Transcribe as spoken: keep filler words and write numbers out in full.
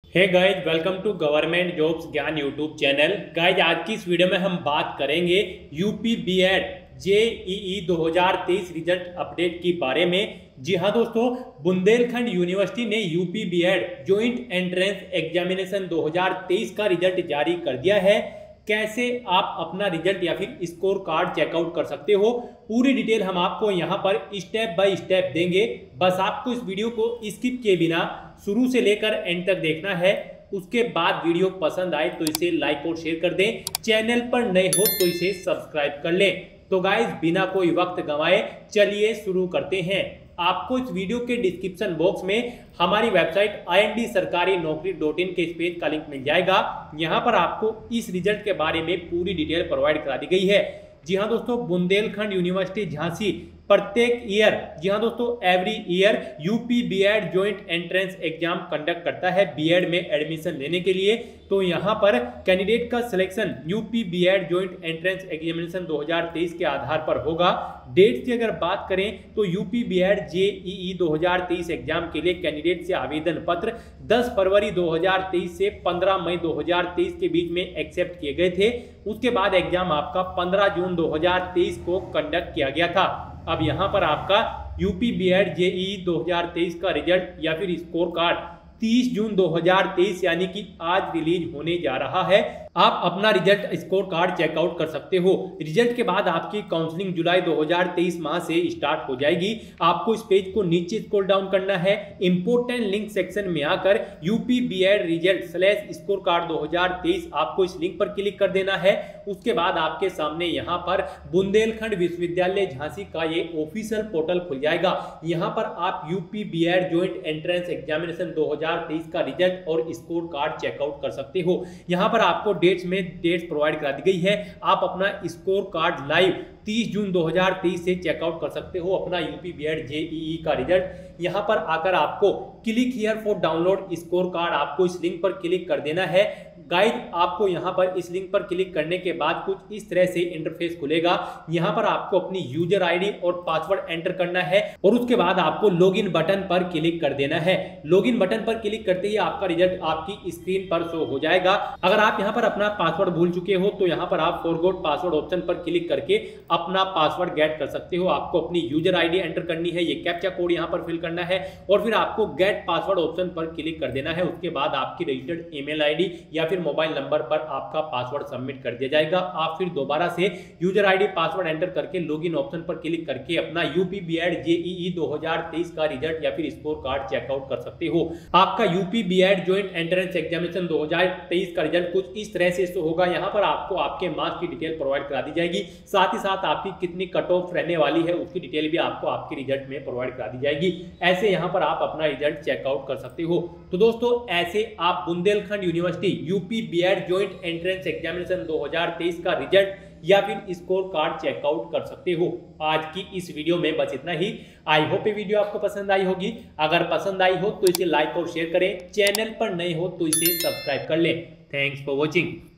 Hey guys, welcome to government jobs ज्ञान YouTube channel. Guys, आज की इस वीडियो में हम बात करेंगे यूपी बीएड जेईई दो हज़ार तेईस रिजल्ट अपडेट के बारे में। जी हाँ दोस्तों, बुंदेलखंड यूनिवर्सिटी ने UP BEd joint entrance examination दो हज़ार तेईस का रिजल्ट जारी कर दिया है। कैसे आप अपना रिजल्ट या फिर स्कोर कार्ड चेकआउट कर सकते हो, पूरी डिटेल हम आपको यहाँ पर स्टेप बाय स्टेप देंगे। बस आपको इस वीडियो को स्किप किए बिना शुरू से लेकर एंड तक देखना है। उसके बाद वीडियो पसंद आए तो इसे लाइक और शेयर कर दें। चैनल पर नए हो तो इसे सब्सक्राइब कर लें। तो गाइज, बिना कोई वक्त गंवाए चलिए शुरू करते हैं। आपको इस वीडियो के डिस्क्रिप्शन बॉक्स में हमारी वेबसाइट आई एन डी सरकारी नौकरी डॉट इन के इस पेज का लिंक मिल जाएगा। यहाँ पर आपको इस रिजल्ट के बारे में पूरी डिटेल प्रोवाइड करा दी गई है। जी हाँ दोस्तों, बुंदेलखंड यूनिवर्सिटी झांसी प्रत्येक ईयर, जी हाँ दोस्तों, every year UP BEd joint entrance exam conduct करता है बीएड में एडमिशन लेने के लिए। तो यहाँ पर कैंडिडेट का selection UP BEd joint entrance examination दो हज़ार तेईस के आधार पर होगा। डेट की अगर बात करें तो यूपी बीएड जेईई दो हज़ार तेईस एग्जाम के लिए कैंडिडेट से आवेदन पत्र दस फरवरी दो हज़ार तेईस से पंद्रह मई दो हज़ार तेईस के बीच में एक्सेप्ट किए गए थे। उसके बाद एग्जाम आपका पंद्रह जून दो हज़ार तेईस को कंडक्ट किया गया था। अब यहाँ पर आपका यूपी बीएड जेईई दो हज़ार तेईस का रिजल्ट या फिर स्कोर कार्ड तीस जून दो हज़ार तेईस यानी कि आज रिलीज होने जा रहा है। आप अपना रिजल्ट स्कोर कार्ड चेकआउट कर सकते हो। रिजल्ट के बाद आपकी काउंसलिंग जुलाई दो हज़ार तेईस माह से स्टार्ट हो जाएगी। आपको इस पेज को नीचे स्क्रॉल डाउन करना है। इंपोर्टेंट लिंक सेक्शन में आकर UP BEd result slash score card दो हज़ार तेईस आपको इस लिंक पर क्लिक कर देना है। उसके बाद आपके सामने यहाँ पर बुंदेलखंड विश्वविद्यालय झांसी का ये ऑफिशियल पोर्टल खुल जाएगा। यहाँ पर आप UP BEd joint entrance examination दो हज़ार तेईस का रिजल्ट और स्कोर कार्ड चेकआउट कर सकते हो। यहाँ पर आपको डेट्स में डेट्स प्रोवाइड करा दी गई है। आप अपना स्कोर कार्ड लाइव तीस जून दो हज़ार तेईस से चेकआउट कर सकते हो अपना यूपी बीएड जेईई का रिजल्ट। यहां पर आकर आपको click here for download score card, आपको इस लिंक पर क्लिक कर देना है। गाइड, आपको यहां पर इस लिंक पर क्लिक करने के बाद कुछ इस तरह से इंटरफेस खुलेगा। यहां पर आपको अपनी यूजर आईडी और पासवर्ड एंटर करना है और उसके बाद आपको लॉगिन बटन पर क्लिक कर देना है। लॉगिन बटन पर क्लिक करते ही आपका रिजल्ट आपकी स्क्रीन पर शो हो जाएगा। अगर आप यहां पर अपना पासवर्ड भूल चुके हो तो यहां पर आप फॉरगॉट पासवर्ड ऑप्शन पर क्लिक करके अपना पासवर्ड गेट कर सकते हो। आपको अपनी यूजर आईडी एंटर करनी है, ये कैप्चा कोड यहां पर फिल करना है और फिर आपको गेट पासवर्ड ऑप्शन पर क्लिक कर देना है। उसके बाद आपकी रजिस्टर्ड ईमेल आईडी या फिर मोबाइल नंबर पर आपका पासवर्ड सबमिट कर दिया जाएगा। आप फिर दोबारा से यूजर आईडी पासवर्ड एंटर करके लॉगिन ऑप्शन पर क्लिक करके अपना यूपी बीएड जेईई दो हज़ार तेईस का रिजल्ट या फिर स्कोर कार्ड चेकआउट कर सकते हो। आपका UP BEd joint entrance examination दो हज़ार तेईस का रिजल्ट कुछ इस तरह से शो होगा। यहाँ पर आपको आपके मार्क्स की डिटेल प्रोवाइड करा दी जाएगी। साथ ही साथ आपकी कितनी कट ऑफ रहने वाली है उसकी डिटेल भी आपको आपके रिजल्ट में प्रोवाइड करा दी जाएगी। ऐसे यहाँ पर आप अपना रिजल्ट चेकआउट कर सकते हो। तो दोस्तों, ऐसे आप Bundelkhand university UP BEd joint entrance examination दो हज़ार तेईस का रिजल्ट या फिर स्कोर कार्ड चेकआउट कर सकते हो। आज की इस वीडियो में बस इतना ही। आई होप ये वीडियो आपको पसंद आई होगी। अगर पसंद आई हो तो इसे लाइक और शेयर करें। चैनल पर नए हो तो इसे सब्सक्राइब कर लें। Thanks for watching.